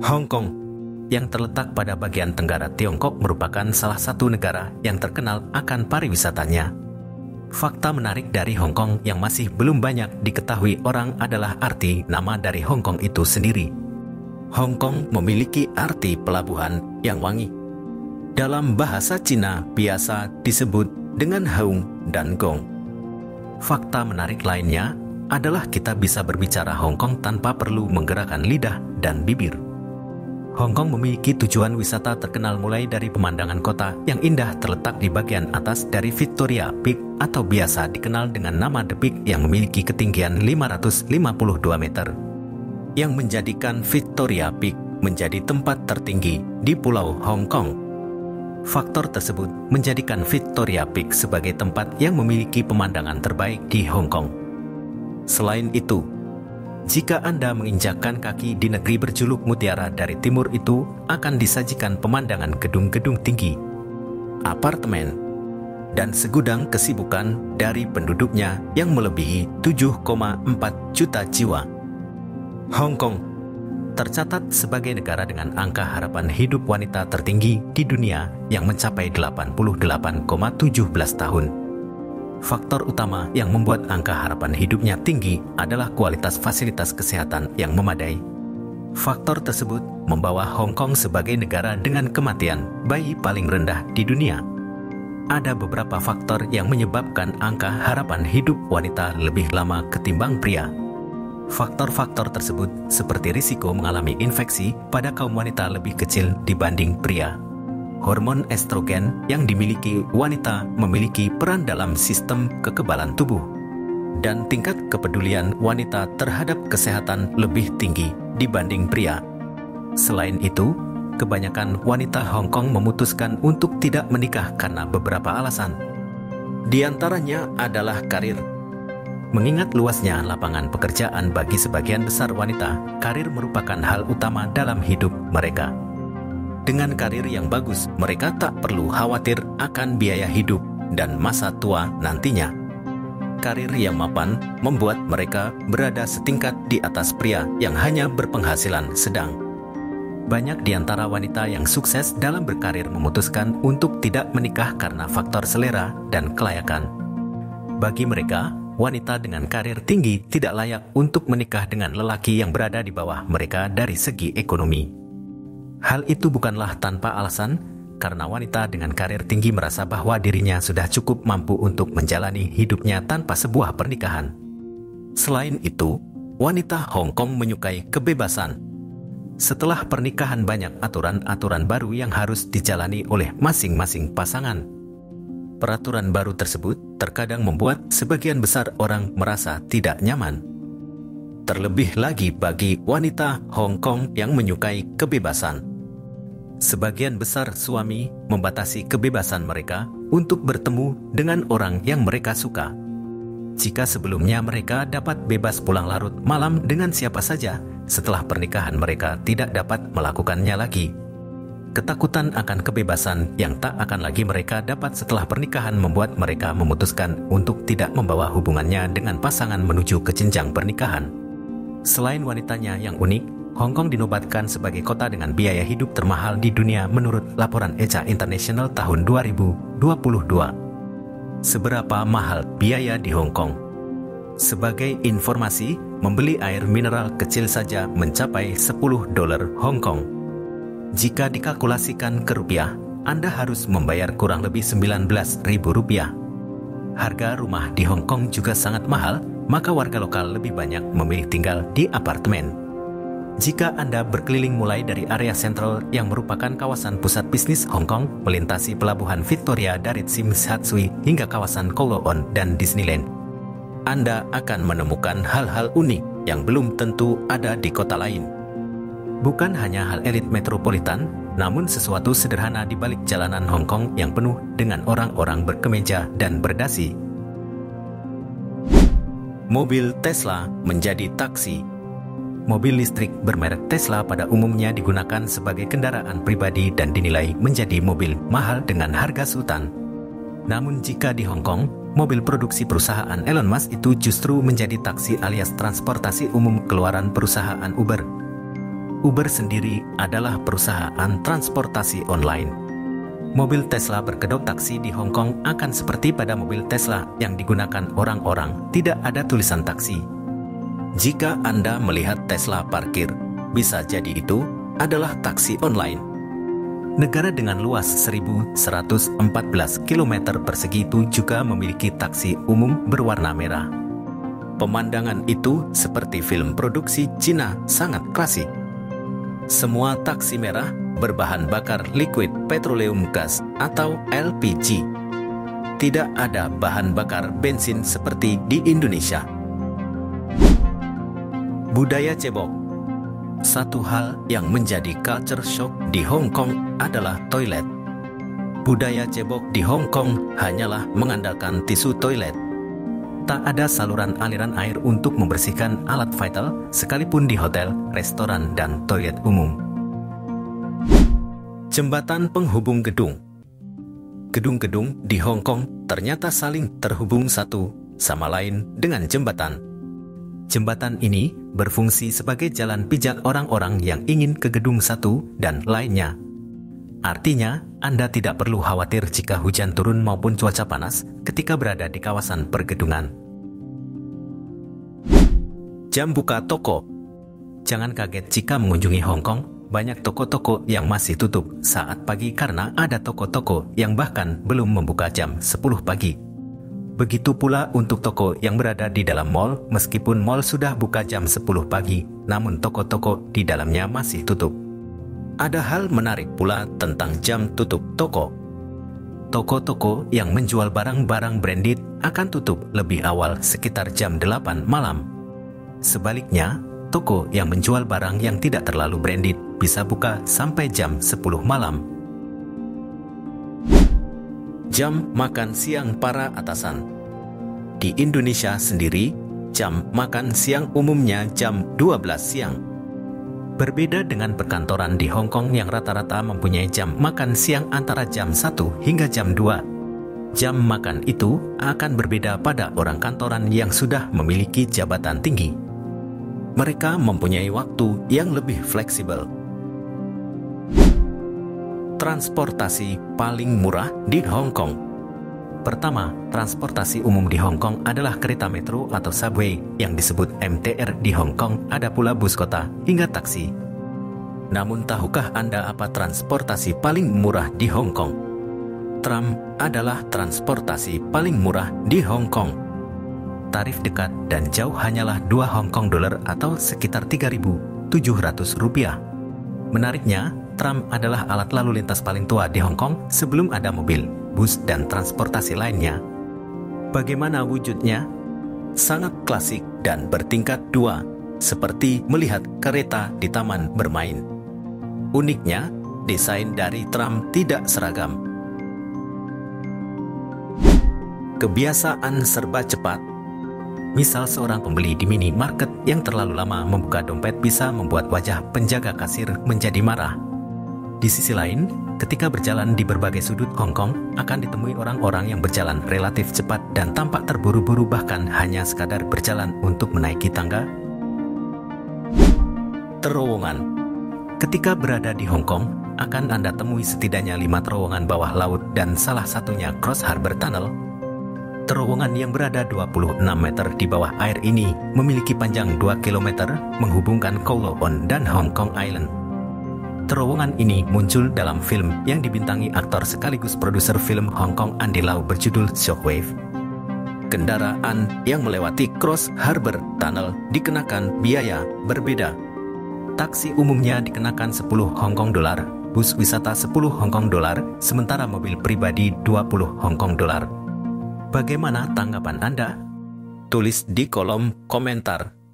Hong Kong, yang terletak pada bagian tenggara Tiongkok, merupakan salah satu negara yang terkenal akan pariwisatanya. Fakta menarik dari Hong Kong yang masih belum banyak diketahui orang adalah arti nama dari Hong Kong itu sendiri. Hong Kong memiliki arti pelabuhan yang wangi. Dalam bahasa Cina biasa disebut dengan Haung dan Gong. Fakta menarik lainnya adalah kita bisa berbicara Hong Kong tanpa perlu menggerakkan lidah dan bibir. Hong Kong memiliki tujuan wisata terkenal mulai dari pemandangan kota yang indah terletak di bagian atas dari Victoria Peak atau biasa dikenal dengan nama The Peak yang memiliki ketinggian 552 meter. Yang menjadikan Victoria Peak menjadi tempat tertinggi di Pulau Hong Kong. Faktor tersebut menjadikan Victoria Peak sebagai tempat yang memiliki pemandangan terbaik di Hong Kong. Selain itu, jika Anda menginjakkan kaki di negeri berjuluk Mutiara dari timur itu, akan disajikan pemandangan gedung-gedung tinggi, apartemen, dan segudang kesibukan dari penduduknya yang melebihi 7,4 juta jiwa. Hong Kong tercatat sebagai negara dengan angka harapan hidup wanita tertinggi di dunia yang mencapai 88,17 tahun. Faktor utama yang membuat angka harapan hidupnya tinggi adalah kualitas fasilitas kesehatan yang memadai. Faktor tersebut membawa Hong Kong sebagai negara dengan kematian bayi paling rendah di dunia. Ada beberapa faktor yang menyebabkan angka harapan hidup wanita lebih lama ketimbang pria. Faktor-faktor tersebut seperti risiko mengalami infeksi pada kaum wanita lebih kecil dibanding pria. Hormon estrogen yang dimiliki wanita memiliki peran dalam sistem kekebalan tubuh. Dan tingkat kepedulian wanita terhadap kesehatan lebih tinggi dibanding pria. Selain itu, kebanyakan wanita Hong Kong memutuskan untuk tidak menikah karena beberapa alasan. Di antaranya adalah karir. Mengingat luasnya lapangan pekerjaan bagi sebagian besar wanita, karir merupakan hal utama dalam hidup mereka. Dengan karir yang bagus, mereka tak perlu khawatir akan biaya hidup dan masa tua nantinya. Karir yang mapan membuat mereka berada setingkat di atas pria yang hanya berpenghasilan sedang. Banyak di antara wanita yang sukses dalam berkarir memutuskan untuk tidak menikah karena faktor selera dan kelayakan. Bagi mereka, wanita dengan karir tinggi tidak layak untuk menikah dengan lelaki yang berada di bawah mereka dari segi ekonomi. Hal itu bukanlah tanpa alasan, karena wanita dengan karir tinggi merasa bahwa dirinya sudah cukup mampu untuk menjalani hidupnya tanpa sebuah pernikahan. Selain itu, wanita Hong Kong menyukai kebebasan. Setelah pernikahan banyak aturan-aturan baru yang harus dijalani oleh masing-masing pasangan. Peraturan baru tersebut terkadang membuat sebagian besar orang merasa tidak nyaman. Terlebih lagi bagi wanita Hong Kong yang menyukai kebebasan. Sebagian besar suami membatasi kebebasan mereka untuk bertemu dengan orang yang mereka suka. Jika sebelumnya mereka dapat bebas pulang larut malam dengan siapa saja, setelah pernikahan mereka tidak dapat melakukannya lagi. Ketakutan akan kebebasan yang tak akan lagi mereka dapat setelah pernikahan membuat mereka memutuskan untuk tidak membawa hubungannya dengan pasangan menuju ke jenjang pernikahan. Selain wanitanya yang unik, Hong Kong dinobatkan sebagai kota dengan biaya hidup termahal di dunia menurut laporan ECA International tahun 2022. Seberapa mahal biaya di Hong Kong? Sebagai informasi, membeli air mineral kecil saja mencapai $10 Hong Kong. Jika dikalkulasikan ke rupiah, Anda harus membayar kurang lebih Rp19.000. Harga rumah di Hong Kong juga sangat mahal, maka warga lokal lebih banyak memilih tinggal di apartemen. Jika Anda berkeliling mulai dari area sentral yang merupakan kawasan pusat bisnis Hong Kong, melintasi pelabuhan Victoria dari Tsim Sha Tsui hingga kawasan Kowloon dan Disneyland, Anda akan menemukan hal-hal unik yang belum tentu ada di kota lain. Bukan hanya hal elit metropolitan, namun sesuatu sederhana di balik jalanan Hong Kong yang penuh dengan orang-orang berkemeja dan berdasi. Mobil Tesla menjadi taksi. Mobil listrik bermerek Tesla pada umumnya digunakan sebagai kendaraan pribadi dan dinilai menjadi mobil mahal dengan harga sultan. Namun jika di Hong Kong, mobil produksi perusahaan Elon Musk itu justru menjadi taksi alias transportasi umum keluaran perusahaan Uber. Uber sendiri adalah perusahaan transportasi online. Mobil Tesla berkedok taksi di Hong Kong akan seperti pada mobil Tesla yang digunakan orang-orang, tidak ada tulisan taksi. Jika Anda melihat Tesla parkir, bisa jadi itu adalah taksi online. Negara dengan luas 1.114 km persegi itu juga memiliki taksi umum berwarna merah. Pemandangan itu seperti film produksi Cina sangat klasik. Semua taksi merah berbahan bakar liquid petroleum gas atau LPG. Tidak ada bahan bakar bensin seperti di Indonesia. Budaya cebok. Satu hal yang menjadi culture shock di Hong Kong adalah toilet. Budaya cebok di Hong Kong hanyalah mengandalkan tisu toilet. Tak ada saluran aliran air untuk membersihkan alat vital, sekalipun di hotel, restoran, dan toilet umum. Jembatan penghubung gedung. Gedung-gedung di Hong Kong ternyata saling terhubung satu sama lain dengan jembatan. Jembatan ini berfungsi sebagai jalan pijak orang-orang yang ingin ke gedung satu dan lainnya. Artinya, Anda tidak perlu khawatir jika hujan turun maupun cuaca panas ketika berada di kawasan pergedungan. Jam buka toko. Jangan kaget jika mengunjungi Hong Kong, banyak toko-toko yang masih tutup saat pagi karena ada toko-toko yang bahkan belum membuka jam 10 pagi. Begitu pula untuk toko yang berada di dalam mall, meskipun mall sudah buka jam 10 pagi, namun toko-toko di dalamnya masih tutup. Ada hal menarik pula tentang jam tutup toko. Toko-toko yang menjual barang-barang branded akan tutup lebih awal sekitar jam 8 malam. Sebaliknya, toko yang menjual barang yang tidak terlalu branded bisa buka sampai jam 10 malam. Jam makan siang para atasan. Di Indonesia sendiri, jam makan siang umumnya jam 12 siang. Berbeda dengan perkantoran di Hong Kong yang rata-rata mempunyai jam makan siang antara jam 1 hingga jam 2. Jam makan itu akan berbeda pada orang kantoran yang sudah memiliki jabatan tinggi. Mereka mempunyai waktu yang lebih fleksibel. Transportasi paling murah di Hong Kong. Pertama, transportasi umum di Hong Kong adalah kereta metro atau subway yang disebut MTR di Hong Kong, ada pula bus kota hingga taksi. Namun tahukah Anda apa transportasi paling murah di Hong Kong? Tram adalah transportasi paling murah di Hong Kong. Tarif dekat dan jauh hanyalah 2 Hong Kong dolar atau sekitar 3.700 rupiah. Menariknya, tram adalah alat lalu lintas paling tua di Hong Kong sebelum ada mobil, bus, dan transportasi lainnya. Bagaimana wujudnya? Sangat klasik dan bertingkat 2, seperti melihat kereta di taman bermain. Uniknya, desain dari tram tidak seragam. Kebiasaan serba cepat. Misal seorang pembeli di minimarket yang terlalu lama membuka dompet bisa membuat wajah penjaga kasir menjadi marah. Di sisi lain, ketika berjalan di berbagai sudut Hong Kong, akan ditemui orang-orang yang berjalan relatif cepat dan tampak terburu-buru, bahkan hanya sekadar berjalan untuk menaiki tangga. Terowongan. Ketika berada di Hong Kong, akan Anda temui setidaknya 5 terowongan bawah laut dan salah satunya Cross Harbour Tunnel. Terowongan yang berada 26 meter di bawah air ini memiliki panjang 2 km menghubungkan Kowloon dan Hong Kong Island. Terowongan ini muncul dalam film yang dibintangi aktor sekaligus produser film Hong Kong Andy Lau berjudul Shockwave. Kendaraan yang melewati Cross Harbour Tunnel dikenakan biaya berbeda. Taksi umumnya dikenakan 10 Hong Kong dolar, bus wisata 10 Hong Kong dolar, sementara mobil pribadi 20 Hong Kong dolar. Bagaimana tanggapan Anda? Tulis di kolom komentar.